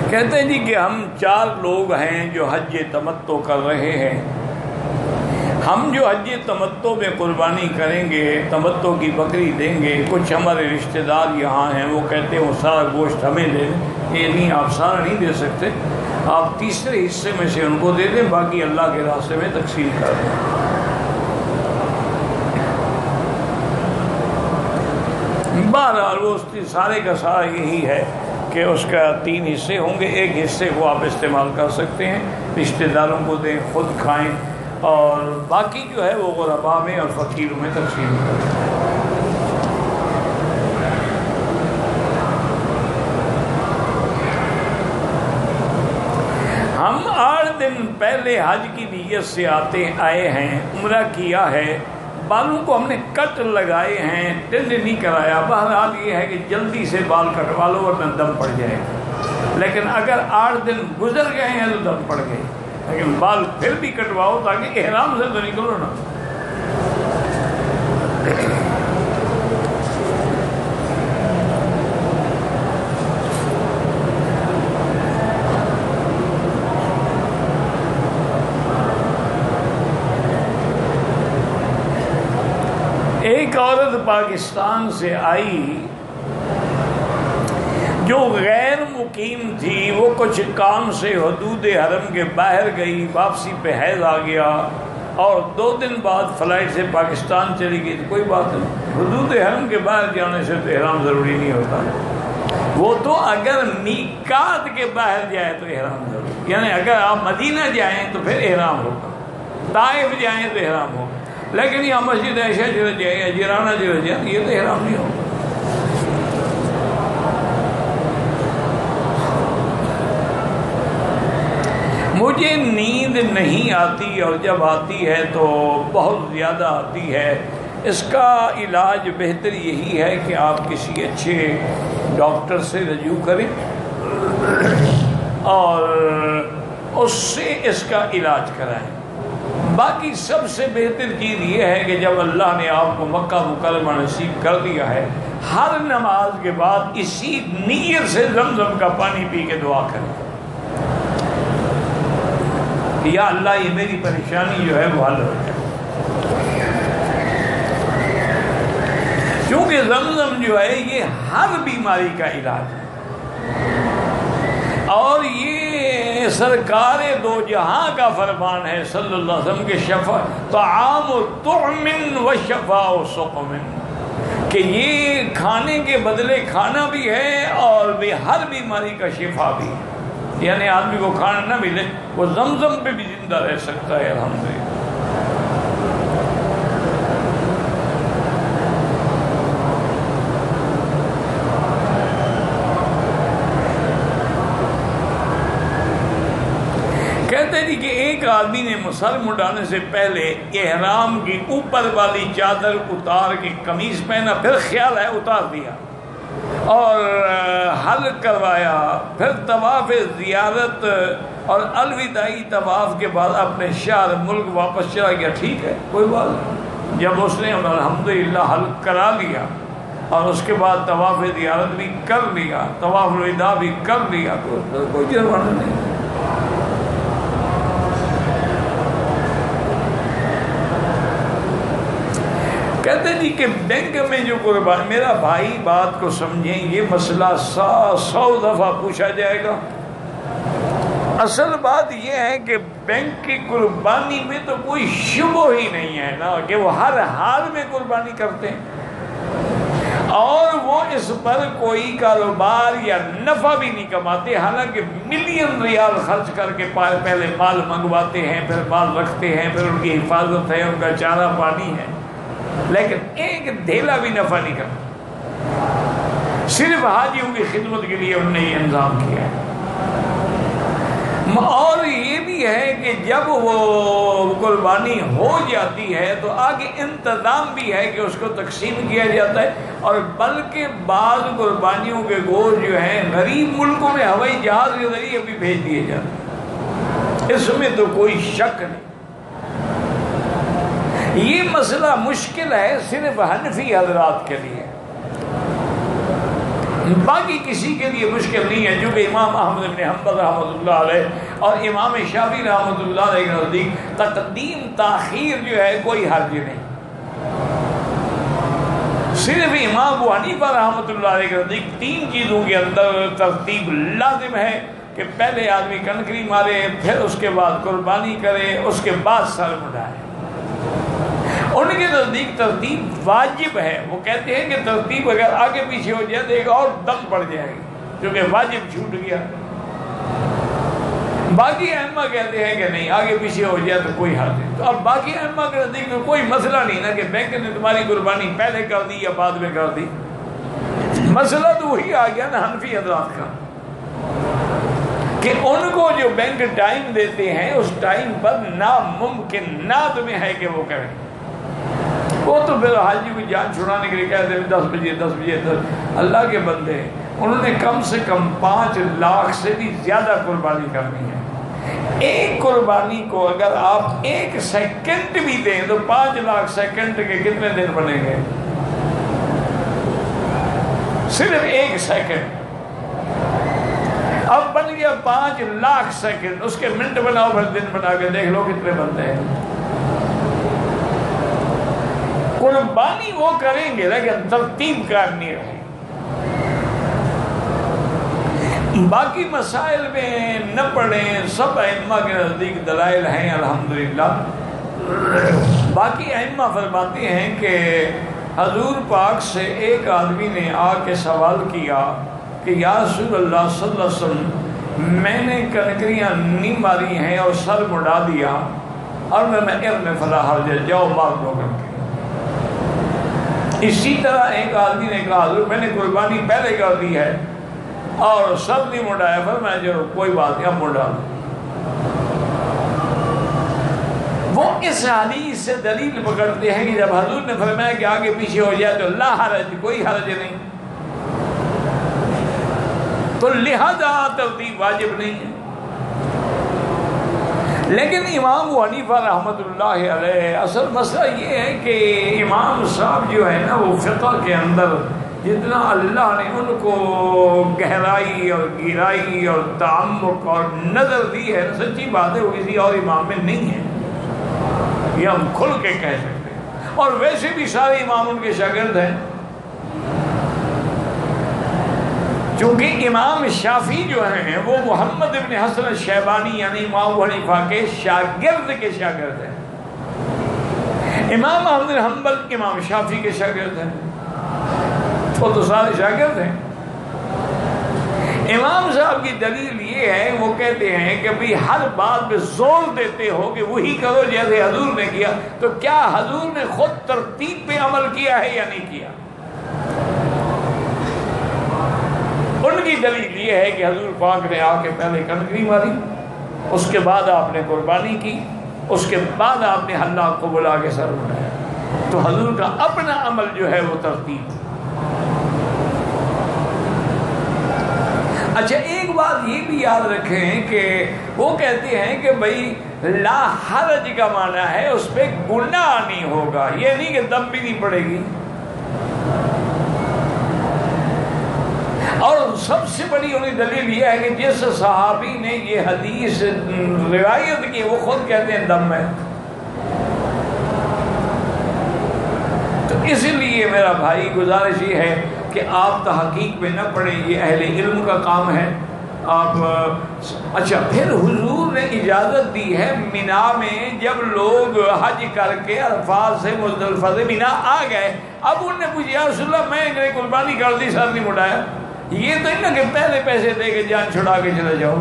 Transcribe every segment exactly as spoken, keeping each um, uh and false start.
کہتے ہیں جی کہ ہم چار لوگ ہیں جو حج تمتع کر رہے ہیں. ہم جو حج تمتع میں قربانی کریں گے، تمتع کی بکری دیں گے، کچھ ہمارے رشتہ دار یہاں ہیں وہ کہتے ہیں وہ سارا گوشت ہمیں دے دیں. یہ نہیں، آپ سارا نہیں دے سکتے، آپ تیسرے حصے میں سے ان کو دے دیں، باقی اللہ کے راستے میں تقسیم کر دیں. بہرحال وہ سارے کا سارا یہی ہے کہ اس کا تین حصے ہوں گے. ایک حصے کو آپ استعمال کر سکتے ہیں، رشتہ داروں کو دیں، خود کھائیں، اور باقی جو ہے وہ غربا میں اور فقیروں میں تقسیم کریں. ہم آٹھ دن پہلے حج کی نیت سے آتے آئے ہیں، عمرہ کیا ہے، بالوں کو ہم نے کٹ لگائے ہیں، ٹینڈ نہیں کرایا. بہرحال یہ ہے کہ جلدی سے بال کٹوا لو ورنہ دم پڑ جائے گا. لیکن اگر آٹھ دن گزر گئے ہیں تو دم پڑ گئے، لیکن بال پھر بھی کٹواؤ تاکہ احرام سے تو نکلو نا. ایک عورت پاکستان سے آئی جو غیر مقیم تھی، وہ کچھ کام سے حدود حرم کے باہر گئی، واپسی پہ حیض آ گیا اور دو دن بعد فلائٹ سے پاکستان چلی گئی. تو کوئی بات نہیں، حدود حرم کے باہر جانے سے تو احرام ضروری نہیں ہوتا. وہ تو اگر میقات کے باہر جائے تو احرام ضروری، یعنی اگر آپ مدینہ جائیں تو پھر احرام ہوگا، طائف جائیں تو احرام ہوگا. لیکن یہ مسجد عائشہ چلے جائے یا جیرانہ چلے جائیں یہ تو احرام نہیں ہوگا. مجھے نیند نہیں آتی اور جب آتی ہے تو بہت زیادہ آتی ہے. اس کا علاج بہتر یہی ہے کہ آپ کسی اچھے ڈاکٹر سے رجوع کریں اور اس سے اس کا علاج کرائیں. باقی سب سے بہتر چیز یہ ہے کہ جب اللہ نے آپ کو مکہ مکرمہ نصیب کر دیا ہے، ہر نماز کے بعد اسی نیت سے زمزم کا پانی پی کے دعا کریں، یا اللہ یہ میری پریشانی جو ہے وہ حل ہو جائے. کیونکہ زمزم جو ہے یہ ہر بیماری کا علاج ہے، اور یہ سرکار دو جہاں کا فرمان ہے صلی اللہ علیہ وسلم کے شفا طعام طعم و شفاء سقم، کہ یہ کھانے کے بدلے کھانا بھی ہے اور بھی ہر بیماری کا شفا بھی ہے. یعنی آدمی کو کھانا نہ ملے وہ زمزم پہ بھی زندہ رہ سکتا ہے. الحمدللہ. کہتے ہیں کہ ایک آدمی نے مسلم اٹھانے سے پہلے احرام کی اوپر والی چادر اتار کے قمیص پہنا، پھر خیال ہے اتار دیا اور حل کروایا، پھر طواف زیارت اور الوداعی طواف کے بعد اپنے شہر ملک واپس چلا گیا. ٹھیک ہے، کوئی بات نہیں. جب اس نے الحمدللہ حل کرا لیا اور اس کے بعد طواف زیارت بھی کر لیا، طواف الوداع بھی کر لیا، تو کوئی جرمانہ نہیں. کہتے جی کہ بینک میں جو قربان، میرا بھائی بات کو سمجھیں، یہ مسئلہ سو سو دفعہ پوچھا جائے گا. اصل بات یہ ہے کہ بینک کی قربانی میں تو کوئی شبہ ہی نہیں ہے نا کہ وہ ہر حال میں قربانی کرتے ہیں اور وہ اس پر کوئی کاروبار یا نفع بھی نہیں کماتے. حالانکہ ملین ریال خرچ کر کے پہلے مال منگواتے ہیں، پھر مال رکھتے ہیں، پھر ان کی حفاظت ہے، ان کا چارہ پانی ہے، لیکن ایک دھیلا بھی نفع نہیں کرتا. صرف حاجیوں کی خدمت کے لیے انہوں نے یہ انتظام کیا ہے. اور یہ بھی ہے کہ جب وہ قربانی ہو جاتی ہے تو آگے انتظام بھی ہے کہ اس کو تقسیم کیا جاتا ہے، اور بلکہ بعض قربانیوں کے گوشت جو ہیں غریب ملکوں میں ہوائی جہاز کے ذریعے بھی بھیج دیے جاتے ہیں. اس میں تو کوئی شک نہیں. یہ مسئلہ مشکل ہے صرف حنفی حضرات کے لیے. باقی کسی کے لیے مشکل نہیں ہے، چونکہ امام احمد بن حنبل رحمۃ اللہ علیہ اور امام شافعی رحمۃ اللہ علیہ کے نزدیک تقدیم تاخیر جو ہے کوئی حرج نہیں۔ صرف امام ابو حنیفہ رحمۃ اللہ علیہ کے نزدیک تین چیزوں کے اندر ترتیب لازم ہے کہ پہلے آدمی کنکری مارے، پھر اس کے بعد قربانی کرے، اس کے بعد سر مڈائے۔ ان کے نزدیک ترتیب واجب ہے، وہ کہتے ہیں کہ ترتیب اگر آگے پیچھے ہو جائے تو ایک اور دم پڑ جائے گی، کیونکہ واجب چھوٹ گیا۔ باقی ائمہ کہتے ہیں کہ نہیں، آگے پیچھے ہو جائے تو کوئی حرج نہیں۔ تو اب باقی ائمہ کے نزدیک تو کوئی مسئلہ نہیں نا کہ بینک نے تمہاری قربانی پہلے کر دی یا بعد میں کر دی، مسئلہ تو وہی آ گیا نا حنفی حضرات کا کہ ان کو جو بینک ٹائم دیتے ہیں اس ٹائم پر ناممکنات میں ہے کہ وہ کریں۔ وہ تو پھر حاجی کو جان چھڑانے کے لیے کہتے ہیں دس بجے دس بجے دس اللہ کے بندے، انہوں نے کم سے کم پانچ لاکھ سے بھی زیادہ قربانی کرنی ہے۔ ایک قربانی کو اگر آپ ایک سیکنڈ بھی دیں تو پانچ لاکھ سیکنڈ کے کتنے دن بنیں گے؟ صرف ایک سیکنڈ اب بن گیا پانچ لاکھ سیکنڈ، اس کے منٹ بناؤ پھر دن بنا کے دیکھ لو کتنے بنتے ہیں۔ قربانی وہ کریں گے لیکن ترتیب کرنی رہے۔ باقی مسائل میں نہ پڑھیں، سب ائمہ کے نزدیک دلائل ہیں الحمدللہ۔ باقی ائمہ فرماتے ہیں کہ حضور پاک سے ایک آدمی نے آ کے سوال کیا کہ یا رسول اللہ صلی اللہ علیہ وسلم، میں نے کنکریاں نہیں ماری ہیں اور سر مڑا دیا اور میں میں علم فلا حرج، جاؤ مار دو کر کے۔ اسی طرح ایک آدمی نے کہا حضور میں نے قربانی پہلے کر دی ہے اور سر نہیں مڑایا، پھر میں جو کوئی بات نہیں اب مڑا دوں۔ وہ اس حدیث سے دلیل پکڑتے ہیں کہ جب حضور نے فرمایا کہ آگے پیچھے ہو جائے تو لا حرج، کوئی حرج نہیں، تو لہذا ترتیب واجب نہیں ہے۔ لیکن امام ابو حنیفہ رحمۃ اللہ علیہ اصل مسئلہ یہ ہے کہ امام صاحب جو ہے نا وہ فقہ کے اندر جتنا اللہ نے ان کو گہرائی اور گہرائی اور تعمق اور نظر دی ہے، سچی بات ہے وہ کسی اور امام میں نہیں ہے، یہ ہم کھل کے کہہ سکتے ہیں۔ اور ویسے بھی سارے امام ان کے شاگرد ہیں، چونکہ امام شافعی جو ہیں وہ محمد ابن حسن الشیبانی یعنی امام ابو حنیفہ کے شاگرد کے شاگرد ہیں، امام احمد بن حنبل امام شافعی کے شاگرد ہیں، وہ تو سارے شاگرد ہیں۔ امام صاحب کی دلیل یہ ہے، وہ کہتے ہیں کہ بھئی ہر بات پہ زور دیتے ہو کہ وہی کرو جیسے حضور نے کیا، تو کیا حضور نے خود ترتیب پہ عمل کیا ہے یا نہیں کیا؟ ان کی دلیل یہ ہے کہ حضور پاک نے آ کے پہلے کنکری ماری، اس کے بعد آپ نے قربانی کی، اس کے بعد آپ نے اللہ کو بلا کے سر اٹھایا، تو حضور کا اپنا عمل جو ہے وہ ترتیب۔ اچھا ایک بات یہ بھی یاد رکھیں کہ وہ کہتے ہیں کہ بھائی لا حرج کا معنی ہے اس پہ گناہ نہیں ہوگا، یہ نہیں کہ دم بھی نہیں پڑے گی۔ اور سب سے بڑی انہیں دلیل یہ ہے کہ جس صحابی نے یہ حدیث روایت کی وہ خود کہتے ہیں دم ہے، تو اس لیے میرا بھائی گزارش یہ ہے کہ آپ تحقیق میں نہ پڑھیں، یہ اہل علم کا کام ہے۔ آپ اچھا پھر حضور نے اجازت دی ہے مینا میں، جب لوگ حج کر کے عرفات سے مزدلفہ سے مینا آ گئے، اب انہوں نے پوچھا یا رسول اللہ میں نے قربانی کر دی سر نہیں مڑایا، یہ تو نہیں کہ پہلے پیسے دے کے جان چھڑا کے چلے جاؤ،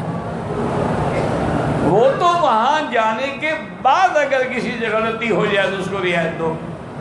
وہ تو وہاں جانے کے بعد اگر کسی سے غلطی ہو جائے تو اس کو رعایت دو،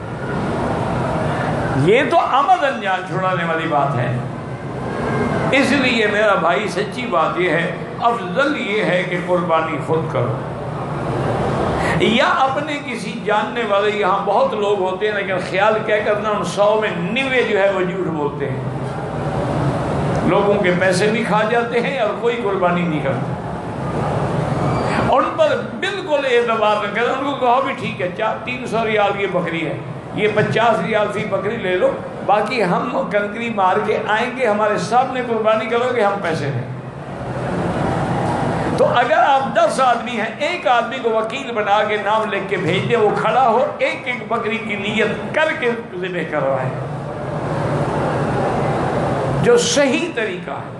یہ تو عمدن جان چھڑانے والی بات ہے۔ اس لیے میرا بھائی سچی بات یہ ہے، افضل یہ ہے کہ قربانی خود کرو، یا اپنے کسی جاننے والے، یہاں بہت لوگ ہوتے ہیں لیکن خیال کیا کرنا ان سو میں نوے جو ہے وہ جھوٹ بولتے ہیں، لوگوں کے پیسے بھی کھا جاتے ہیں اور کوئی قربانی نہیں کرتے، ان پر بالکل اعتبار نہ کریں، ان کو کہو بھی ٹھیک ہے چار تین سو ریال یہ بکری ہے، یہ پچاس ریال فی بکری لے لو، باقی ہم کنکری مار کے آئیں گے، ہمارے سامنے قربانی کرو گے، ہم پیسے دیں۔ تو اگر آپ دس آدمی ہیں، ایک آدمی کو وکیل بنا کے نام لکھ کے بھیج دیں، وہ کھڑا ہو ایک ایک بکری کی نیت کر کے ذبح کروائے، جو صحیح طریقہ ہے۔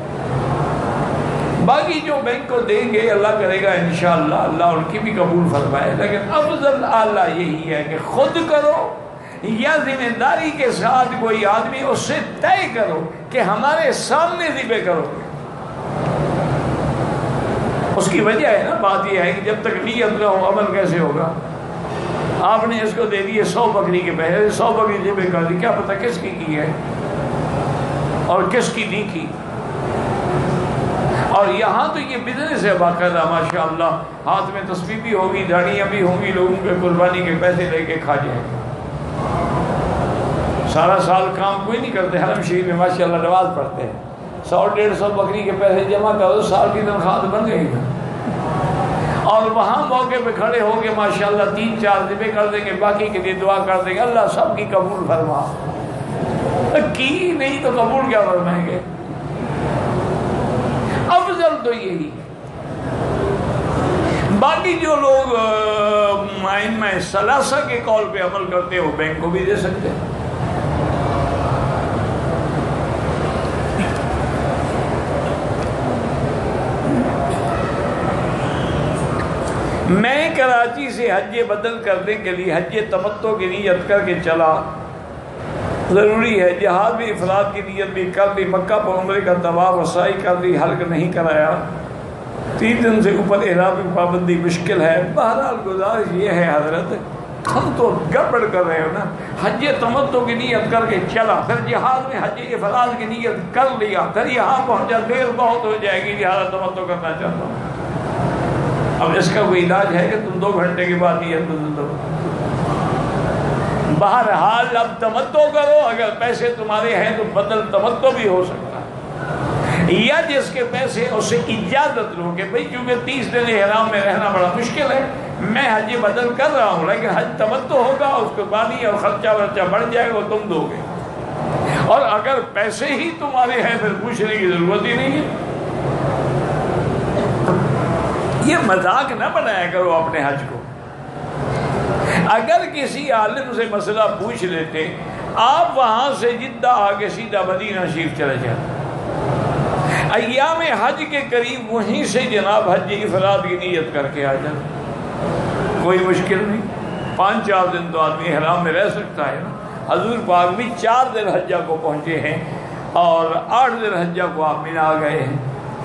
باقی جو بینک کو دیں گے اللہ کرے گا انشاءاللہ، اللہ ان کی بھی قبول فرمائے، لیکن افضل اعلیٰ یہی ہے کہ خود کرو یا ذمہ داری کے ساتھ کوئی آدمی اس سے طے کرو کہ ہمارے سامنے ذبح کرو گے۔ اس کی وجہ ہے نا، بات یہ ہے کہ جب تک نیت نہ ہو عمل کیسے ہوگا؟ آپ نے اس کو دے دیے سو بکری کے پیسے، سو بکری ذبح کر دی، کیا پتہ کس کی کی ہے اور کس کی نہیں کی۔ اور یہاں تو یہ بزنس ہے باقاعدہ، ماشاءاللہ، ہاتھ میں تسبیح بھی ہوگی، دھاڑیاں بھی ہوں گی، لوگوں کے قربانی کے پیسے لے کے کھا جائیں گے۔ سارا سال کام کوئی نہیں کرتے، حرم شریف میں ماشاءاللہ نماز پڑھتے ہیں، سو ڈیڑھ سو بکری کے پیسے جمع کرو، سال کی تنخواہ بن گئی نا۔ اور وہاں موقع پہ کھڑے ہو کے ماشاءاللہ تین چار ذبح کر دیں گے، باقی کے لیے دعا کر دیں گے اللہ سب کی قبول فرما، کی نہیں تو قبول کیا فرمائیں گے؟ افضل تو یہی۔ باقی جو لوگ ائمہ ثلاثہ کے قول پہ عمل کرتے ہیں وہ بینک کو بھی دے سکتے ہیں۔ میں کراچی سے حج بدل کرنے کے لیے حج تمتع کی نیت کر کے چلا، ضروری ہے جہاد بھی افراد کی نیت بھی کر لی، مکہ پر عمرے کا طواف و سعی کر لی، حلق نہیں کرایا، تین دن سے اوپر احرام کی پابندی مشکل ہے۔ بہرحال گزارش یہ ہے حضرت، ہم تو گڑبڑ کر رہے ہو نا، حج تمتع کی نیت کر کے چلا، پھر جہاد میں حج افراد کی نیت کر لیا، پھر یہاں پہنچا دیر بہت ہو جائے گی، لہٰذا تمتع کرنا چاہتا ہوں۔ اب اس کا کوئی علاج ہے کہ تم دو گھنٹے کے بعد نیت بدل دو؟ بہرحال اب تمتع کرو، اگر پیسے تمہارے ہیں تو بدل تمتع بھی ہو سکتا ہے، یا جس کے پیسے اسے اجازت لو کہ بھئی کیونکہ تیس دن احرام میں رہنا بڑا مشکل ہے، میں حج بدل کر رہا ہوں، لیکن حج تمتع ہوگا، اس قربانی اور خرچہ ورچہ بڑھ جائے گا، تم دو گے، اور اگر پیسے ہی تمہارے ہیں پھر پوچھنے کی ضرورت ہی نہیں ہے۔ یہ مذاق نہ بنایا کرو اپنے حج کو۔ اگر کسی عالم سے مسئلہ پوچھ لیتے، آپ وہاں سے جدہ آگے سیدھا مدینہ شریف چلے جاتے، ایام حج کے قریب وہیں سے جناب حج افراد کی نیت کر کے آ جاتے، کوئی مشکل نہیں، پانچ چار دن تو آدمی احرام میں رہ سکتا ہے نا۔ حضور پاک بھی چار دن حجہ کو پہنچے ہیں اور آٹھ دن حجہ کو آپ مینا آ گئے ہیں۔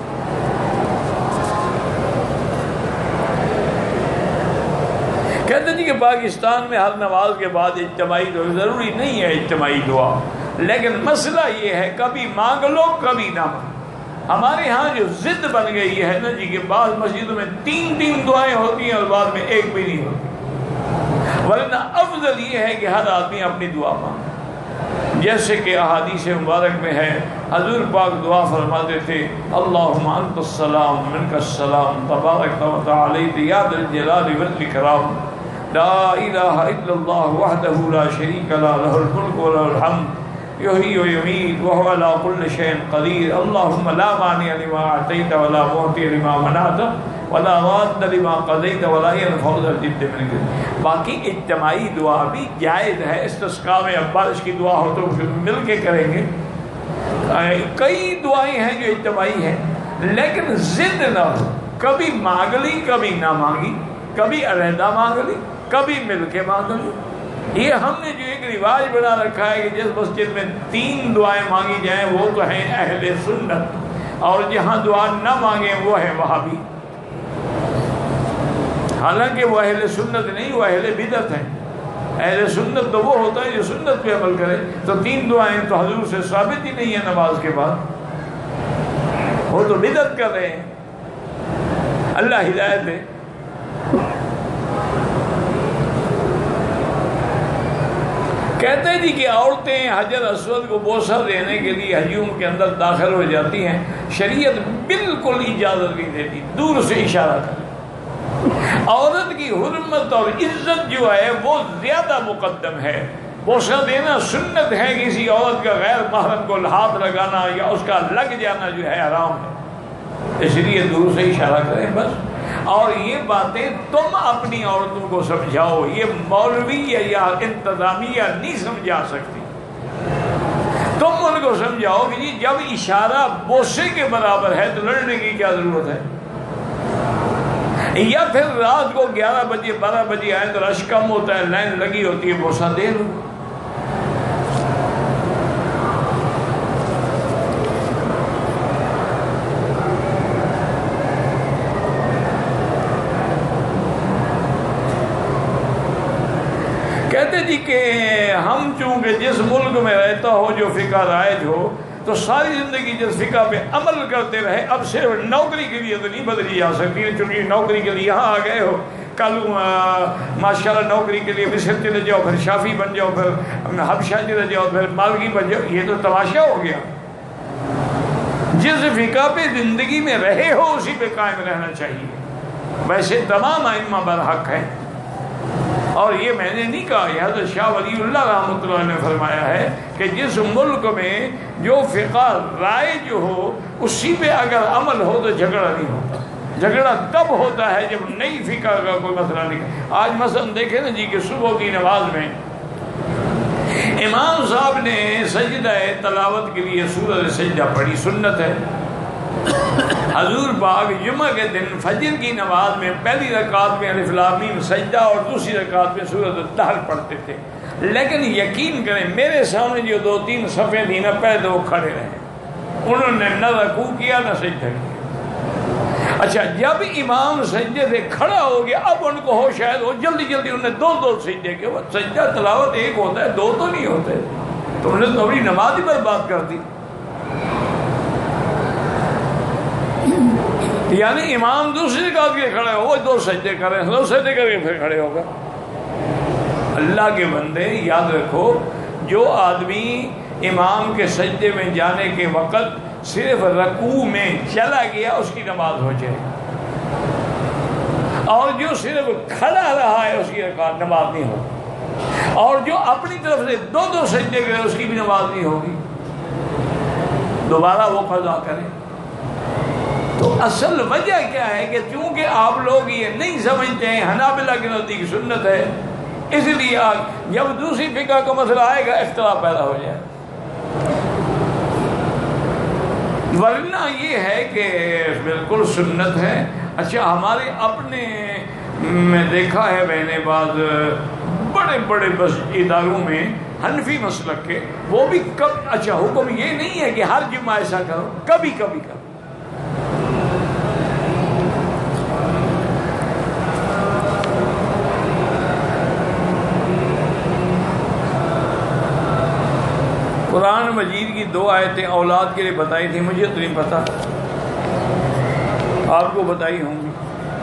کہتے ہیں کہ پاکستان میں ہر نماز کے بعد اجتماعی دعا، ضروری نہیں ہے اجتماعی دعا، لیکن مسئلہ یہ ہے کبھی مانگ لو کبھی نہ مانگ۔ ہمارے ہاں جو ضد بن گئی ہے نا جی کہ بعض مسجدوں میں تین تین دعائیں ہوتی ہیں اور بعد میں ایک بھی نہیں ہوتی، ورنہ افضل یہ ہے کہ ہر آدمی اپنی دعا مانگے، جیسے کہ احادیث مبارک میں ہے، حضور پاک دعا فرماتے تھے، اللہم انت السلام منک السلام تبارک و تعالیت یا ذا الجلال والاکرام، لا الہ الا اللہ وحدہ لا شریک لا لہ الملک و لہ الحمد یحیی و یمیت وہو علی کل شیء قدیر، اللہم لا مانع لما اعطیت ولا معطی لما منعت ولا راد لما قضیت ولا ينفع ذا الجد منک۔ باقی اجتماعی دعا بھی جائز ہے، استسقاء میں اب بارش کی دعا ہو تو مل کے کریں گے، کئی دعائیں ہیں جو اجتماعی ہیں، لیکن ضد نہ ہو، کبھی مانگ لی کبھی نہ مانگی، کبھی علیحدہ مانگ لی کبھی مل کے مانگ لی۔ یہ ہم نے جو ایک رواج بنا رکھا ہے کہ جس مسجد میں تین دعائیں مانگی جائیں وہ تو ہیں اہل سنت، اور جہاں دعا نہ مانگیں وہ ہے وہابی، حالانکہ وہ اہل سنت نہیں، وہ اہل بدعت ہیں۔ اہل سنت تو وہ ہوتا ہے جو سنت پہ عمل کرے، تو تین دعائیں تو حضور سے ثابت ہی نہیں ہے نماز کے بعد، وہ تو بدعت کر رہے ہیں، اللہ ہدایت دے۔ کہتے ہیں جی کہ عورتیں حجر اسود کو بوسہ دینے کے لیے ہجوم کے اندر داخل ہو جاتی ہیں، شریعت بالکل اجازت نہیں دیتی، دور سے اشارہ کر۔ عورت کی حرمت اور عزت جو ہے وہ زیادہ مقدم ہے، بوسہ دینا سنت ہے، کسی عورت کا غیر محرم کو ہاتھ لگانا یا اس کا لگ جانا جو ہے حرام ہے، اس لیے دور سے اشارہ کریں بس۔ اور یہ باتیں تم اپنی عورتوں کو سمجھاؤ، یہ مولوی یا انتظامیہ نہیں سمجھا سکتی۔ تم ان کو سمجھاؤ کہ جی جب اشارہ بوسے کے برابر ہے تو لڑنے کی کیا ضرورت ہے، یا پھر رات کو گیارہ بجے بارہ بجے آئے تو رش کم ہوتا ہے، لائن لگی ہوتی ہے، بوسہ دے لو۔ کہتے جی کہ ہم چونکہ جس ملک میں رہتا ہو جو فقہ رائج ہو تو ساری زندگی جس فقہ پہ عمل کرتے رہے، اب صرف نوکری کے لیے تو نہیں بدلی جا سکتی، چونکہ نوکری کے لیے یہاں آ گئے ہو، کل ماشاءاللہ نوکری کے لیے مصر چلے جاؤ، پھر شافی بن جاؤ، پھر حبشہ چلے جاؤ، پھر مالکی بن جاؤ، یہ تو تماشا ہو گیا۔ جس فقہ پہ زندگی میں رہے ہو اسی پہ قائم رہنا چاہیے۔ ویسے تمام ائمہ برحق ہیں، اور یہ میں نے نہیں کہا، یہ حضرت شاہ ولی اللہ رحمۃ اللہ نے فرمایا ہے کہ جس ملک میں جو فقہ رائج ہو اسی پہ اگر عمل ہو تو جھگڑا نہیں ہوتا۔ جھگڑا تب ہوتا ہے جب نئی فقہ کا کوئی مسئلہ نہیں۔ آج مثلا دیکھیں نا جی کہ صبح کی نماز میں امام صاحب نے سجدہ تلاوت کے لیے سورۃ سجدہ پڑھی، سنت ہے۔ حضور پاک جمعہ کے دن فجر کی نماز میں پہلی رکعت میں الف لام میم سجدہ اور دوسری رکعت میں سورۃ الدہر پڑھتے تھے، لیکن یقین کریں میرے سامنے جو دو تین صفحے تھی نا پہلے تو وہ کھڑے رہے، انہوں نے نہ رکوع کیا نہ سجدہ کیا۔ اچھا جب امام سجدے سے کھڑا ہو گیا اب ان کو ہو شاید وہ جلدی جلدی انہوں نے دو دو سجدے کے، وہ سجدہ تلاوت ایک ہوتا ہے، دو تو نہیں ہوتے، تم نے تو اپنی نماز ہی برباد کر دی۔ یعنی امام دوسری رکعت کے کھڑے ہو وہ دو سجدے کریں، دو سجدے کر کے پھر کھڑے ہوگا۔ اللہ کے بندے یاد رکھو، جو آدمی امام کے سجدے میں جانے کے وقت صرف رکوع میں چلا گیا اس کی نماز ہو جائے، اور جو صرف کھڑا رہا ہے اس کی نماز نہیں ہوگی، اور جو اپنی طرف سے دو دو سجدے کرے اس کی بھی نماز نہیں ہوگی، دوبارہ وہ قضا کرے۔ تو اصل وجہ کیا ہے کہ چونکہ آپ لوگ یہ نہیں سمجھتے ہیں، حنابلہ کے نزدیک سنت ہے، اس لیے جب دوسری فقہ کا مسئلہ آئے گا اختلاف پیدا ہو جائے، ورنہ یہ ہے کہ بالکل سنت ہے۔ اچھا ہمارے اپنے میں دیکھا ہے میں نے بعض بڑے بڑے بس اداروں میں حنفی مسلک کے، وہ بھی کب اچھا حکم یہ نہیں ہے کہ ہر جمعہ ایسا کرو، کبھی کبھی کرو۔ قرآن مجید کی دو آیتیں اولاد کے لیے بتائی تھی، مجھے تو نہیں پتا، آپ کو بتائی ہوں گی۔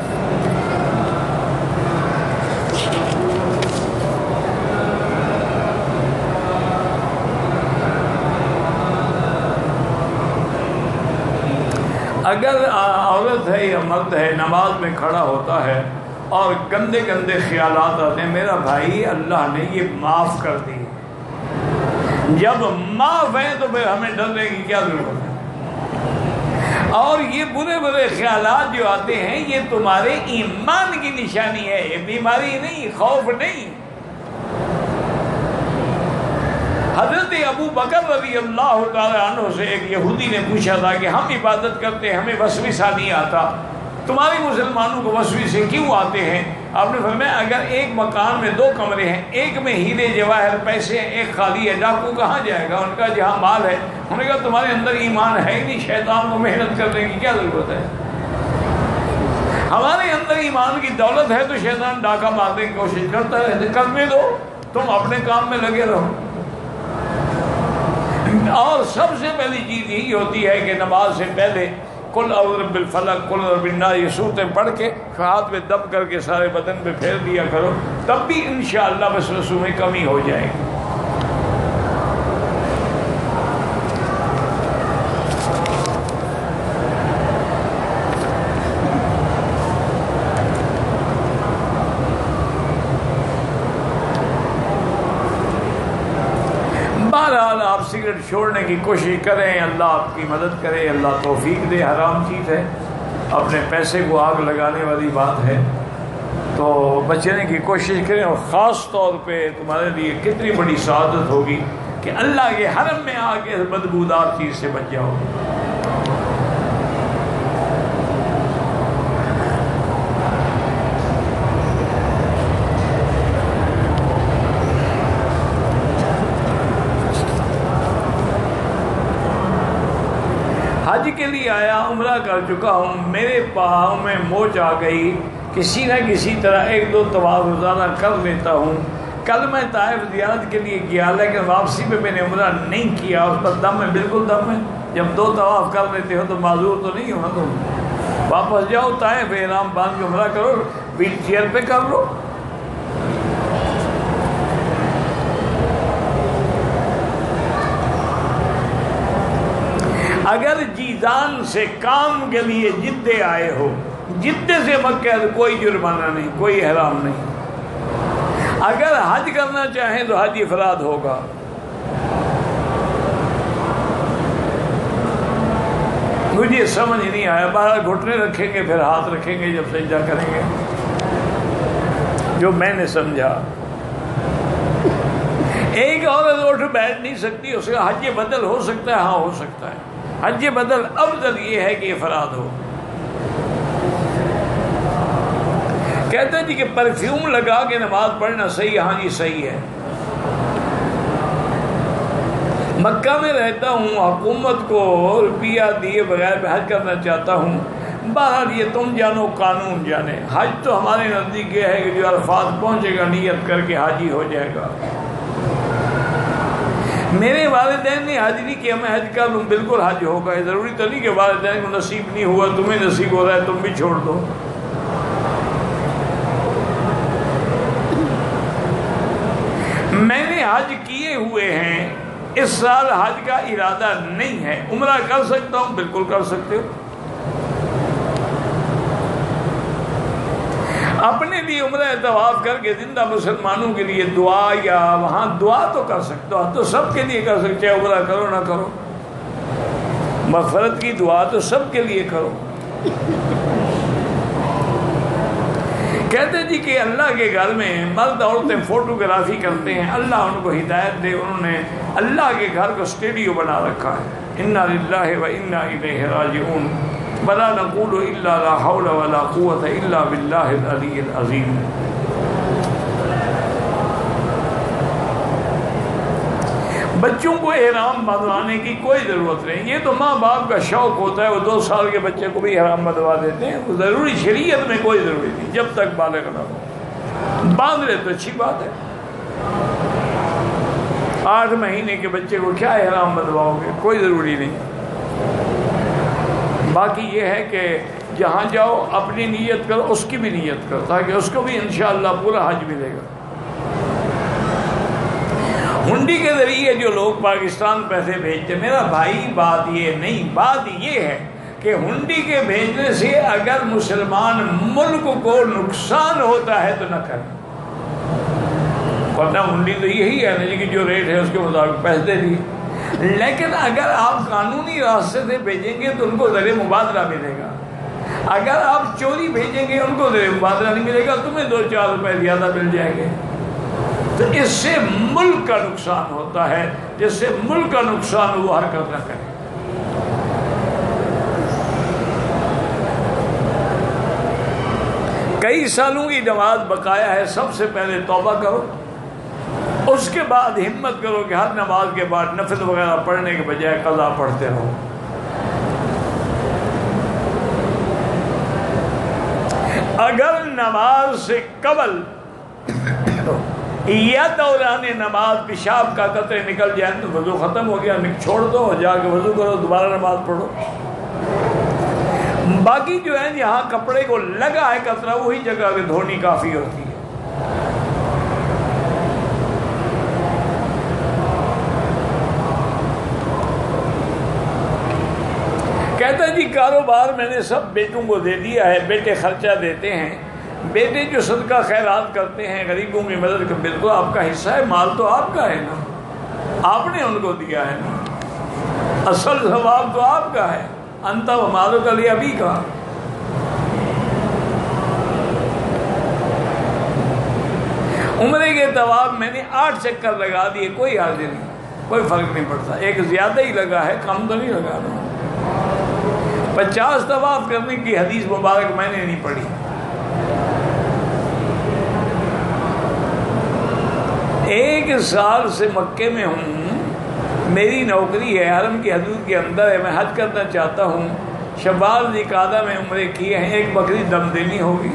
اگر عورت ہے یا مرد ہے نماز میں کھڑا ہوتا ہے اور گندے گندے خیالات آتے ہیں، میرا بھائی اللہ نے یہ معاف کر دی، جب معاف ہے تو پھر ہمیں ڈرنے کی کیا ضرورت ہے؟ اور یہ برے برے خیالات جو آتے ہیں یہ تمہارے ایمان کی نشانی ہے، یہ بیماری نہیں، خوف نہیں۔ حضرت ابو بکر رضی اللہ تعالی عنہ سے ایک یہودی نے پوچھا تھا کہ ہم عبادت کرتے ہیں ہمیں وسوسہ نہیں آتا، تمہارے مسلمانوں کو وسوسے کیوں آتے ہیں؟ آپ نے فرمایا اگر ایک مکان میں دو کمرے ہیں، ایک میں ہیرے جواہر پیسے ہیں، ایک خالی ہے، ڈاکو کہاں جائے گا؟ ان کا جہاں مال ہے، انہوں نے کہا تمہارے اندر ایمان ہے ہی نہیں، شیطان کو محنت کرنے کی کیا ضرورت ہے؟ ہمارے اندر ایمان کی دولت ہے تو شیطان ڈاکہ مارنے کی کوشش کرتا ہے، کرنے دو، تم اپنے کام میں لگے رہو۔ اور سب سے پہلی چیز یہی ہوتی ہے کہ نماز سے پہلے قل اعوذ برب الفلق قل اعوذ بالناس یہ صورتیں پڑھ کے ہاتھ میں دب کر کے سارے بدن پہ پھیر دیا کرو، تب بھی انشاءاللہ وسوسوں میں کمی ہو جائے گی۔ بہرحال آپ سگریٹ چھوڑنے کی کوشش کریں، اللہ آپ کی مدد کرے، اللہ توفیق دے۔ حرام چیز ہے، اپنے پیسے کو آگ لگانے والی بات ہے، تو بچنے کی کوشش کریں، اور خاص طور پہ تمہارے لیے کتنی بڑی سعادت ہوگی کہ اللہ کے حرم میں آ کے بدبودار چیز سے بچ جاؤ۔ حج کے لیے آیا، عمرہ کر چکا ہوں، میرے پاؤں میں موچ آ گئی، کسی نہ کسی طرح ایک دو طواف روزانہ کر لیتا ہوں۔ کل میں طائف زیارت کے لیے گیا، لیکن واپسی پہ میں نے عمرہ نہیں کیا، اس پر دم ہے، بالکل دم ہے۔ جب دو طواف کر لیتے ہو تو معذور تو نہیں ہو نا تم، واپس جاؤ طائف، احرام باندھ کے عمرہ کرو، ویل چیئر پہ کر لو۔ اگر جیزان سے کام کے لیے جدے آئے ہو، جدے سے مکہ، تو کوئی جرمانہ نہیں، کوئی احرام نہیں۔ اگر حج کرنا چاہیں تو حج افراد ہوگا۔ مجھے سمجھ نہیں آیا، باہر گھٹنے رکھیں گے پھر ہاتھ رکھیں گے جب سجدہ کریں گے، جو میں نے سمجھا۔ ایک عورت اٹھ بیٹھ نہیں سکتی، اس کا حج بدل ہو سکتا ہے؟ ہاں ہو سکتا ہے۔ حج بدل افضل یہ ہے کہ افراد ہو۔ کہتے ہیں جی کہ پرفیوم لگا کے نماز پڑھنا صحیح؟ ہاں جی صحیح ہے۔ مکہ میں رہتا ہوں، حکومت کو روپیہ دیے بغیر میں حج کرنا چاہتا ہوں، بہرحال یہ تم جانو، قانون جانے۔ حج تو ہمارے نزدیک یہ ہے کہ جو عرفات پہنچے گا نیت کر کے حاجی ہو جائے گا۔ میرے والدین نے حج نہیں کیا، میں حج کر لوں، بالکل حج ہوگا۔ یہ ضروری تو نہیں کہ والدین کو نصیب نہیں ہوا، تمہیں نصیب ہو رہا ہے تم بھی چھوڑ دو۔ میں نے حج کیے ہوئے ہیں، اس سال حج کا ارادہ نہیں ہے، عمرہ کر سکتا ہوں؟ بالکل کر سکتے ہو۔ اپنے لیے عمرہ طواف کر کے زندہ مسلمانوں کے لیے دعا، یا وہاں دعا تو کر سکتے ہو، تو سب کے لیے کر سکتے ہو، عمرہ کرو نہ کرو، مغفرت کی دعا تو سب کے لیے کرو۔ کہتے جی کہ اللہ کے گھر میں مرد عورتیں فوٹوگرافی کرتے ہیں، اللہ ان کو ہدایت دے، انہوں نے اللہ کے گھر کو اسٹوڈیو بنا رکھا ہے۔ انا للہ و انا الیہ راجعون، ولا نقول الا لا حول ولا قوة الا باللہ العلی العظیم۔ بچوں کو احرام بندھوانے کی کوئی ضرورت نہیں، یہ تو ماں باپ کا شوق ہوتا ہے، وہ دو سال کے بچے کو بھی احرام بندھوا دیتے ہیں، وہ ضروری، شریعت میں کوئی ضروری نہیں، جب تک بالغ نہ ہو۔ باندھ لے تو اچھی بات ہے، آٹھ مہینے کے بچے کو کیا احرام بندھواؤ گے، کوئی ضروری نہیں۔ باقی یہ ہے کہ جہاں جاؤ اپنی نیت کرو، اس کی بھی نیت کرو، تاکہ اس کو بھی انشاءاللہ پورا حج ملے گا۔ ہنڈی کے ذریعے جو لوگ پاکستان پیسے بھیجتے، میرا بھائی بات یہ نہیں، بات یہ ہے کہ ہنڈی کے بھیجنے سے اگر مسلمان ملک کو نقصان ہوتا ہے تو نہ کریں، ورنہ ہنڈی تو یہی ہے نا کہ جو ریٹ ہے اس کے مطابق پیسے دے دیے۔ لیکن اگر آپ قانونی راستے سے بھیجیں گے تو ان کو زر مبادلہ ملے گا، اگر آپ چوری بھیجیں گے ان کو زر مبادلہ نہیں ملے گا، تمہیں دو چار روپے زیادہ مل جائیں گے۔ تو اس سے ملک کا نقصان ہوتا ہے، جس سے ملک کا نقصان وہ حرکت نہ کرے۔ کئی سالوں کی نماز بقایا ہے، سب سے پہلے توبہ کرو، اس کے بعد ہمت کرو کہ ہر نماز کے بعد نفل وغیرہ پڑھنے کے بجائے قضا پڑھتے رہو۔ اگر نماز سے قبل یا دوران نماز پیشاب کا قطرے نکل جائے تو وضو ختم ہو گیا، چھوڑ دو، جا کے وضو کرو، دوبارہ نماز پڑھو۔ باقی جو ہے یہاں کپڑے کو لگا ہے قطرہ، وہی جگہ کے دھونی کافی ہوتی ہے۔ کہتا ہے جی کاروبار میں نے سب بیٹوں کو دے دیا ہے، بیٹے خرچہ دیتے ہیں، بیٹے جو صدقہ خیرات کرتے ہیں، غریبوں کی مدد کا، بالکل آپ کا حصہ ہے، مال تو آپ کا ہے نا۔ آپ نے ان کو دیا ہے نا، اصل ثواب تو آپ کا ہے، انت و مالک علی ابی کا۔ عمرے کے طواف میں نے آٹھ چکر لگا دیے، کوئی حاضر نہیں، کوئی فرق نہیں پڑتا، ایک زیادہ ہی لگا ہے، کم تو نہیں لگا رہا۔ پچاس طواف کرنے کی حدیث مبارک میں نے نہیں پڑھی۔ ایک سال سے مکے میں ہوں، میری نوکری ہے، حرم کی حدود کے اندر ہے، میں حج کرنا چاہتا ہوں، شوال ذوالقعدہ میں عمرے کیے ہیں، ایک بکری دم دینی ہوگی۔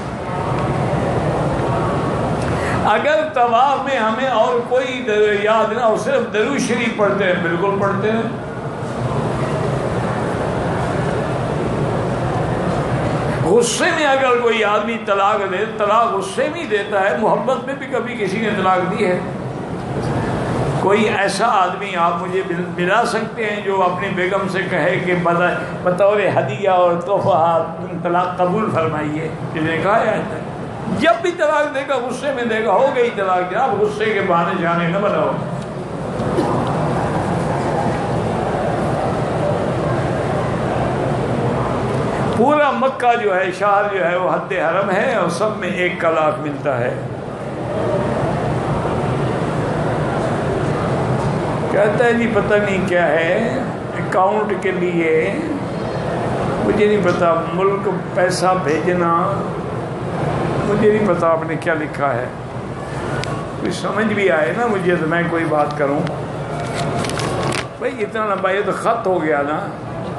اگر طواف میں ہمیں اور کوئی یاد نہ ہو، صرف درود شریف پڑھتے ہیں، بالکل پڑھتے ہیں۔ غصے میں اگر کوئی آدمی طلاق دے، طلاق غصے میں ہی دیتا ہے، محبت میں بھی کبھی کسی نے طلاق دی ہے؟ کوئی ایسا آدمی آپ مجھے ملا سکتے ہیں جو اپنی بیگم سے کہے کہ بطور ہدیہ اور تحفہ طلاق قبول فرمائیے؟ جس نے کہا ہے جب بھی طلاق دے گا غصے میں دے گا، ہو گئی طلاق، جناب غصے کے بہانے جانے نہ بناؤ۔ پورا مکہ جو ہے، شہر جو ہے، وہ حد حرم ہے، اور سب میں ایک کا لاکھ ملتا ہے۔ کہتا ہے جی پتہ نہیں کیا ہے، اکاؤنٹ کے لیے مجھے نہیں پتا، ملک پیسہ بھیجنا، مجھے نہیں پتا آپ نے کیا لکھا ہے، کوئی سمجھ بھی آئے نا مجھے تو میں کوئی بات کروں۔ بھائی اتنا لمبا یہ تو خط ہو گیا نا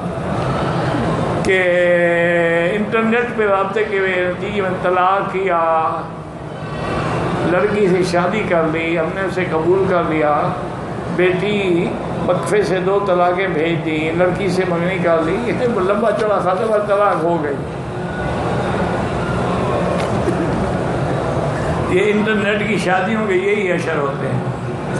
کہ انٹرنیٹ پہ رابطے کے نتیجے میں طلاق کیا، لڑکی سے شادی کر لی، ہم نے اسے قبول کر لیا، بیٹی وقفے سے دو طلاقیں بھیج دی، لڑکی سے منگنی کر لی، لمبا چوڑا خاصا بار طلاق ہو گئی۔ یہ انٹرنیٹ کی شادیوں کے یہی اشر ہوتے ہیں۔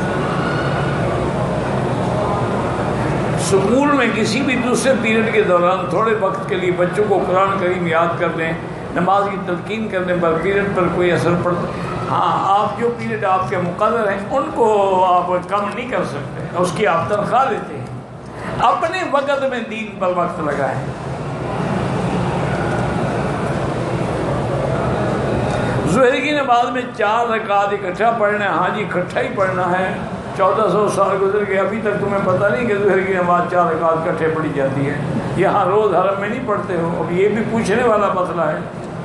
سکول میں کسی بھی دوسرے پیریڈ کے دوران تھوڑے وقت کے لیے بچوں کو قرآن کریم یاد کر دیں، نماز کی تلقین کرنے پر پیریڈ پر کوئی اثر پڑتا؟ ہاں، آپ جو پیریڈ آپ کے مقرر ہیں ان کو آپ کم نہیں کر سکتے، اس کی آپ تنخواہ دیتے ہیں۔ اپنے وقت میں دین پر وقت لگائیں۔ ظہر کی نماز میں چار رکعت اکٹھا پڑھنا ہے، ہاں جی اکٹھا ہی پڑھنا ہے۔ چودہ سو سال گزر گئے، ابھی تک تمہیں پتہ نہیں کہ ظہر کی نماز چار رکعت اکٹھے پڑھی جاتی ہے؟ یہاں روز حرم میں نہیں پڑھتے ہو؟ اب یہ بھی پوچھنے والا مسئلہ ہے۔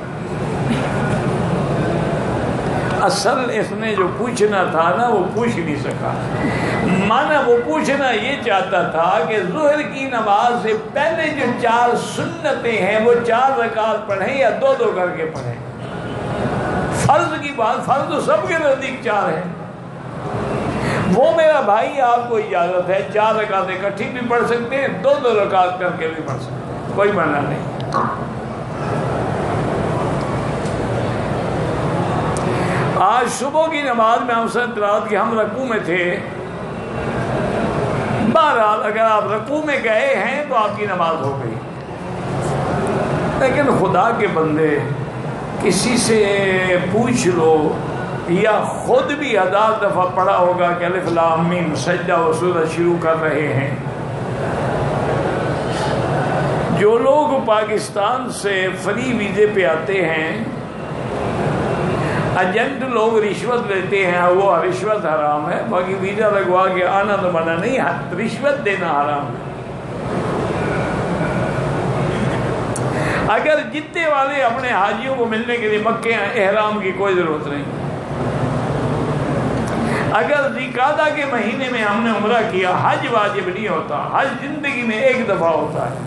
اصل اس نے جو پوچھنا تھا نا وہ پوچھ نہیں سکا، مانا وہ پوچھنا یہ چاہتا تھا کہ ظہر کی نماز سے پہلے جو چار سنتیں ہیں وہ چار رکعت پڑھیں یا دو دو کر کے پڑھیں؟ فرض کی بات، فرض تو سب کے نزدیک چار ہے۔ وہ میرا بھائی آپ کو اجازت ہے، چار رکعت اکٹھی بھی پڑھ سکتے ہیں، دو دو رکعت کر کے بھی پڑھ سکتے ہیں، کوئی منع نہیں۔ آج صبح کی نماز میں ہم سے تلاوت کی، ہم رکوع میں تھے۔ بہرحال اگر آپ رکوع میں گئے ہیں تو آپ کی نماز ہو گئی، لیکن خدا کے بندے کسی سے پوچھ لو، یا خود بھی ہزار دفعہ پڑھا ہوگا کہ الف لام میم سجدہ و سورہ شروع کر رہے ہیں۔ جو لوگ پاکستان سے فری ویزے پہ آتے ہیں، ایجنٹ لوگ رشوت لیتے ہیں، وہ رشوت حرام ہے، باقی ویزا لگوا کے آنا تو منع نہیں ہے، رشوت دینا حرام ہے۔ اگر جتنے والے اپنے حاجیوں کو ملنے کے لیے مکے ہیں، احرام کی کوئی ضرورت نہیں۔ اگر ذوالقعدہ کے مہینے میں ہم نے عمرہ کیا، حج واجب نہیں ہوتا، حج زندگی میں ایک دفعہ ہوتا ہے۔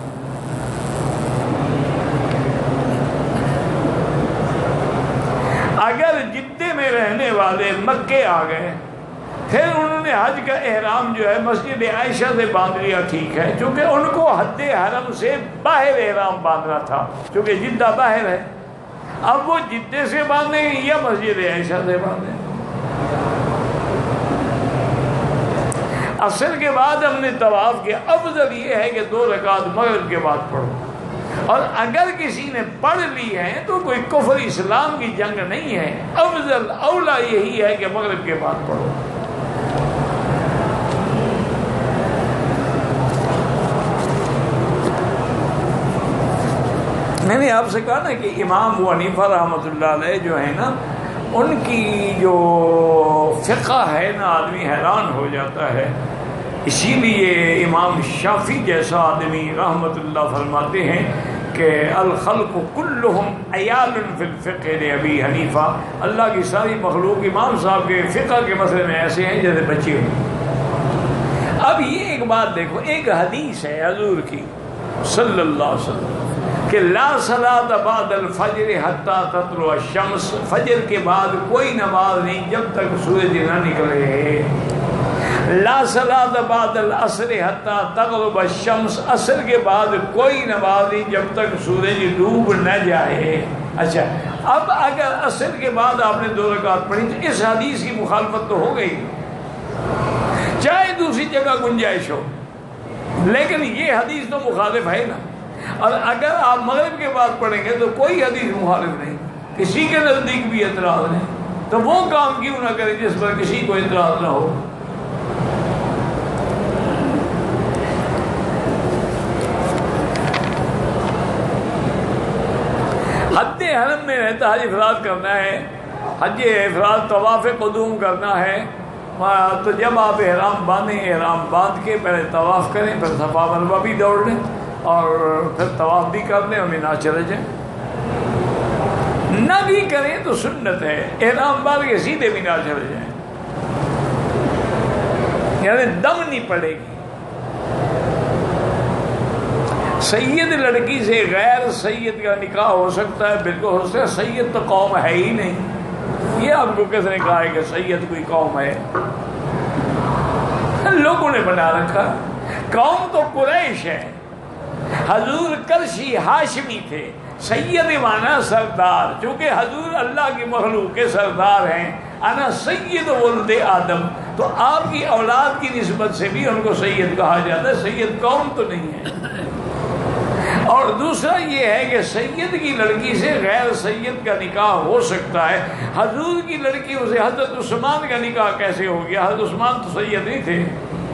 اگر جدے میں رہنے والے مکے آ گئے، پھر انہوں نے حج کا احرام جو ہے مسجد عائشہ سے باندھ لیا، ٹھیک ہے، چونکہ ان کو حد حرم سے باہر احرام باندھنا تھا، چونکہ جدہ باہر ہے۔ اب وہ جدے سے باندھیں یا مسجد عائشہ سے باندھیں؟ عصر کے بعد ہم نے طواف کیا، افضل یہ ہے کہ دو رکعت مغرب کے بعد پڑھو، اور اگر کسی نے پڑھ لی ہے تو کوئی کفر اسلام کی جنگ نہیں ہے، افضل اولا یہی ہے کہ مغرب کے بعد پڑھو۔ میں نے آپ سے کہا نا کہ امام ابو حنیفہ رحمۃ اللہ علیہ جو ہے نا، ان کی جو فقہ ہے نا آدمی حیران ہو جاتا ہے. اسی لیے امام شافعی جیسا آدمی رحمۃ اللہ فرماتے ہیں کہ الخلق کلہم عیال فی الفقہ لابی حنیفہ، اللہ کی ساری مخلوق امام صاحب کے فقہ کے مسئلے میں ایسے ہیں جیسے بچے ہوں. اب یہ ایک بات دیکھو، ایک حدیث ہے حضور کی صلی اللہ علیہ وسلم کہ لا صلاۃ بعد الفجر حتی تطلع الشمس، فجر کے بعد کوئی نماز نہیں جب تک سورج نہ نکلے. لا صلاۃ بعد العصر حتی تغرب الشمس، عصر کے بعد کوئی نماز نہیں جب تک سورج ڈوب نہ جائے. اچھا، اب اگر عصر کے بعد آپ نے دو رکعت پڑھی تو اس حدیث کی مخالفت تو ہو گئی، چاہے دوسری جگہ گنجائش ہو، لیکن یہ حدیث تو مخالف ہے نا. اور اگر آپ مغرب کے بعد پڑھیں گے تو کوئی حدیث مخالف نہیں، کسی کے نزدیک بھی اعتراض نہیں، تو وہ کام کیوں نہ کریں جس پر کسی کو اعتراض نہ ہو. حج حرم میں رہتا حج افراد کرنا ہے، حج افراد طواف قدوم کرنا ہے، تو جب آپ احرام باندھیں، احرام باندھ کے پہلے طواف کریں، پھر صفا مروہ بھی دوڑ لیں اور پھر طواف بھی کر لیں اور مینا چلے جائیں. نہ بھی کریں تو سنت ہے، احرام باندھ کے سیدھے مینا چلے جائیں، یعنی دم نہیں پڑے گی. سید لڑکی سے غیر سید کا نکاح ہو سکتا ہے، بالکل ہو سکتا ہے. سید تو قوم ہے ہی نہیں، یہ آپ کو کس نے کہا ہے کہ سید کوئی قوم ہے؟ لوگوں نے بنا رکھا. قوم تو قریش ہے، حضور کرشی ہاشمی تھے. سید مانا سردار، چونکہ حضور اللہ کی مخلوق کے سردار ہیں. انا سید ولد آدم، تو آپ کی اولاد کی نسبت سے بھی ان کو سید کہا جاتا ہے، سید قوم تو نہیں ہے. اور دوسرا یہ ہے کہ سید کی لڑکی سے غیر سید کا نکاح ہو سکتا ہے. حضور کی لڑکیوں سے حضرت عثمان کا نکاح کیسے ہو گیا؟ حضرت عثمان تو سید نہیں تھے،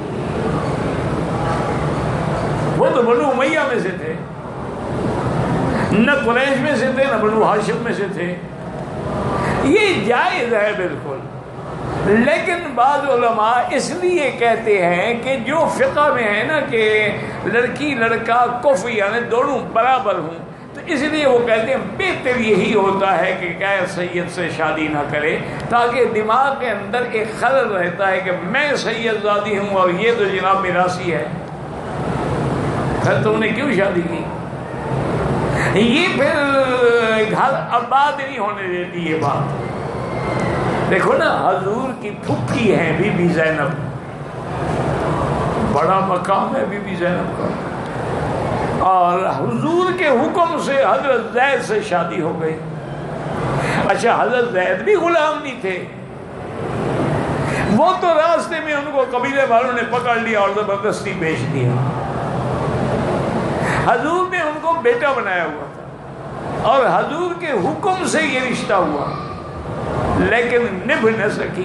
وہ تو بنو امیہ میں سے تھے، نہ قریش میں سے تھے نہ بنو ہاشم میں سے تھے. یہ جائز ہے بالکل، لیکن بعض علماء اس لیے کہتے ہیں کہ جو فقہ میں ہے نا کہ لڑکی لڑکا کف یعنی دونوں برابر ہوں، تو اس لیے وہ کہتے ہیں بہتر یہی ہوتا ہے کہ غیر سید سے شادی نہ کرے، تاکہ دماغ کے اندر ایک خلل رہتا ہے کہ میں سید زادی ہوں اور یہ تو جناب میراثی ہے، پھر تم نے کیوں شادی کی؟ یہ پھر گھر آباد نہیں ہونے دیتی یہ بات. دیکھو نا، حضور کی پھپھی ہے بی بی زینب، بڑا مقام ہے بی بی زینب کا، اور حضور کے حکم سے حضرت زید سے شادی ہو گئی. اچھا، حضرت زید بھی غلام نہیں تھے، وہ تو راستے میں ان کو قبیلے والوں نے پکڑ لیا اور زبردستی بیچ دیا. حضور نے ان کو بیٹا بنایا ہوا تھا اور حضور کے حکم سے یہ رشتہ ہوا، لیکن نبھ نہ سکی.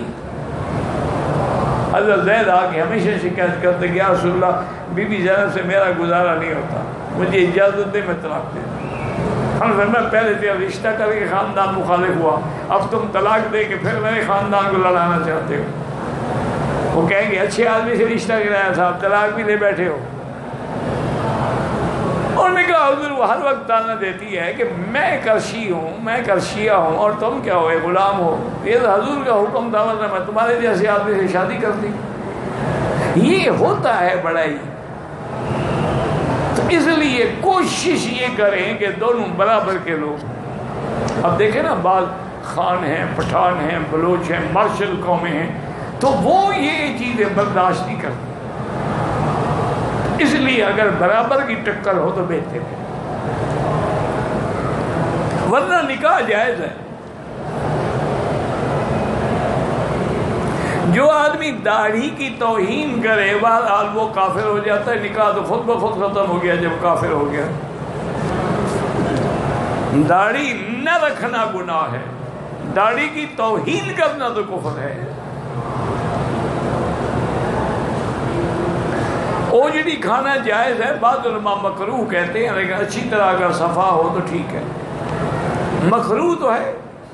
حضرت زید آ کے ہمیشہ شکایت کرتے کہ یا رسول اللہ، بی بی زینب سے میرا گزارا نہیں ہوتا، مجھے اجازت دے میں طلاق دے. ہم میں پہلے تیرا رشتہ کر کے خاندان مخالف ہوا، اب تم طلاق دے کے پھر میرے خاندان کو لڑانا چاہتے ہو. وہ کہیں گے اچھے آدمی سے رشتہ گرایا تھا، اب طلاق بھی لے بیٹھے ہو. انہوں نے کہا حضور وہ ہر وقت تانا دیتی ہے کہ میں کرشی ہوں، میں کرشیہ ہوں، اور تم کیا ہوئے غلام ہو. یہ تو حضور کا حکم تھا، ورنہ میں تمہارے جیسے آدمی سے شادی کرتی. یہ ہوتا ہے بڑائی. تو اس لیے کوشش یہ کریں کہ دونوں برابر کے لوگ. اب دیکھیں نا، بعض خان ہیں، پٹھان ہیں، بلوچ ہیں، مارشل قومیں ہیں، تو وہ یہ چیزیں برداشت نہیں کرتے. اس لیے اگر برابر کی ٹکر ہو تو بہتر ہے، ورنہ نکاح جائز ہے. جو آدمی داڑھی کی توہین کرے بہرحال وہ کافر ہو جاتا ہے. نکاح تو خود بخود ختم ہو گیا جب کافر ہو گیا. داڑھی نہ رکھنا گناہ ہے، داڑھی کی توہین کرنا تو کفر ہے. اوجڑی کھانا جائز ہے، بعض علماء مکروہ کہتے ہیں، لیکن اچھی طرح اگر صفا ہو تو ٹھیک ہے، مکروہ تو ہے۔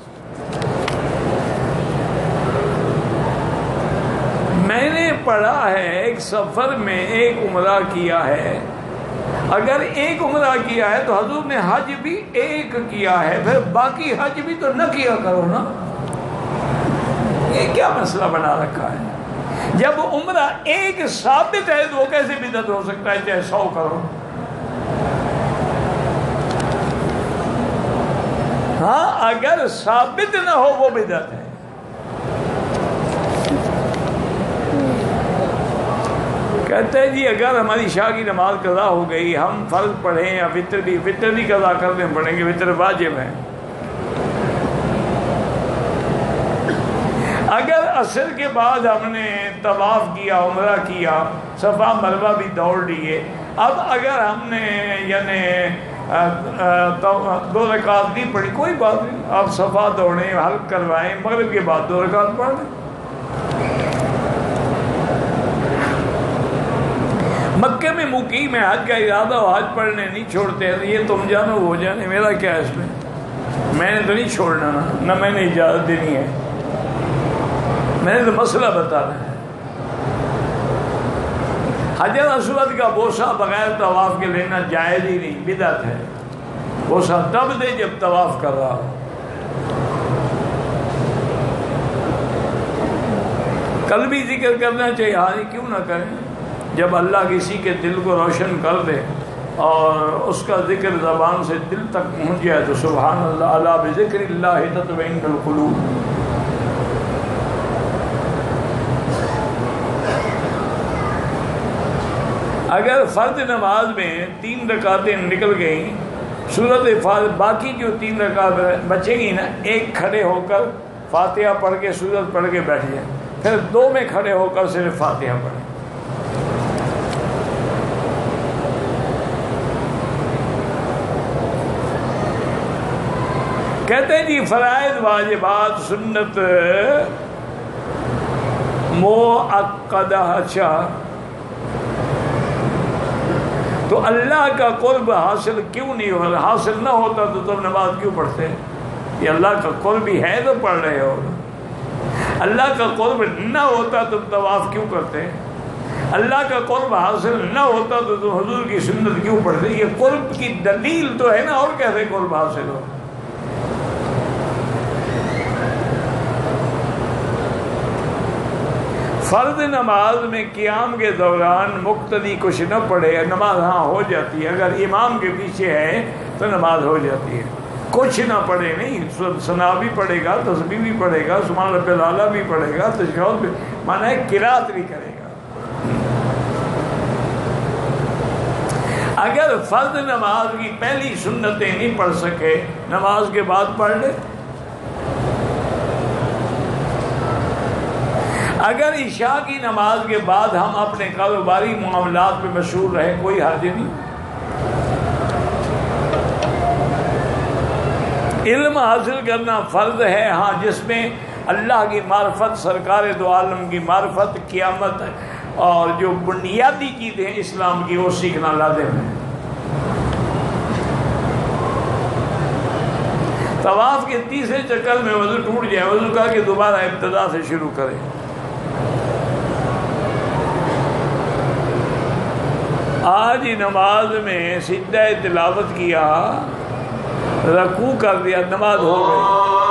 میں نے پڑھا ہے ایک سفر میں ایک عمرہ کیا ہے، اگر ایک عمرہ کیا ہے تو حضور نے حج بھی ایک کیا ہے، پھر باقی حج بھی تو نہ کیا کرو نا، یہ کیا مسئلہ بنا رکھا ہے؟ جب عمرہ ایک ثابت ہے تو وہ کیسے بدعت ہو سکتا ہے چاہے سو کرو؟ ہاں اگر ثابت نہ ہو وہ بدعت ہے۔ کہتے ہیں جی اگر ہماری عشاء کی نماز قضا ہو گئی، ہم فرض پڑھیں یا وتر بھی وتر بھی قضا کرنے پڑیں گے، وتر واجب ہے۔ اگر عصر کے بعد ہم نے طواف کیا، عمرہ کیا، صفا مروہ بھی دوڑ لیے، اب اگر ہم نے یعنی دو رکعت نہیں پڑھی، کوئی بات نہیں، آپ صفا دوڑیں، حلق کروائیں، مغرب کے بعد دو رکعت پڑھ لیں۔ مکے میں مقیم ہے، حج کا ارادہ ہو، حج پڑھنے نہیں چھوڑتے، یہ تم جانو وہ جانے، میرا کیا ہے اس میں؟ میں نے تو نہیں چھوڑنا نا، نہ میں نے اجازت دینی ہے، میں نے تو مسئلہ بتانا ہے۔ حجر اسود کا بوسہ بغیر طواف کے لینا جائز ہی نہیں، بدعت ہے۔ بوسہ تب دے جب طواف کر رہا ہو۔ کل بھی ذکر کرنا چاہیے، ہاں کیوں نہ کریں، جب اللہ کسی کے دل کو روشن کر دے اور اس کا ذکر زبان سے دل تک پہنچ جائے تو سبحان اللہ، الا بذکر اللہ تطمئن القلوب۔ اگر فرض نماز میں تین رکعتیں نکل گئیں، سورۃ فاتحہ، باقی جو تین رکعت بچے گی نا، ایک کھڑے ہو کر فاتحہ پڑھ کے سورت پڑھ کے بیٹھ جائے، پھر دو میں کھڑے ہو کر صرف فاتحہ پڑھیں۔ کہتے ہیں جی فرائض واجبات سنت مؤکدہ، اچھا تو اللہ کا قرب حاصل کیوں نہیں ہو؟ حاصل نہ ہوتا تو تم نماز کیوں پڑھتے؟ یہ اللہ کا قرب ہی ہے تو پڑھ رہے ہو۔ اللہ کا قرب نہ ہوتا تم طواف کیوں کرتے؟ اللہ کا قرب حاصل نہ ہوتا تو تم حضور کی سنت کیوں پڑھتے؟ یہ قرب کی دلیل تو ہے نا، اور کیسے قرب حاصل ہو؟ فرض نماز میں قیام کے دوران مقتدی کچھ نہ پڑھے، نماز ہاں ہو جاتی ہے، اگر امام کے پیچھے ہے تو نماز ہو جاتی ہے۔ کچھ نہ پڑھے نہیں، ثنا بھی پڑھے گا، تسبیح بھی پڑھے گا، سبحان رب الاعلیٰ بھی پڑھے گا، تشہد بھی، مانا ہے قرات بھی کرے گا۔ اگر فرض نماز کی پہلی سنتیں نہیں پڑھ سکے، نماز کے بعد پڑھ لے۔ اگر عشاء کی نماز کے بعد ہم اپنے کاروباری معاملات میں مشغول رہے، کوئی حرج نہیں۔ علم حاصل کرنا فرض ہے، ہاں جس میں اللہ کی معرفت، سرکار دو عالم کی معرفت، قیامت اور جو بنیادی چیزیں ہیں اسلام کی وہ سیکھنا لازم ہے۔ طواف کے تیسرے چکر میں وضو ٹوٹ جائے، وضو کر کے دوبارہ ابتدا سے شروع کرے۔ آج نماز میں سجدہ تلاوت کیا، رکوع کر دیا، نماز ہو گئی۔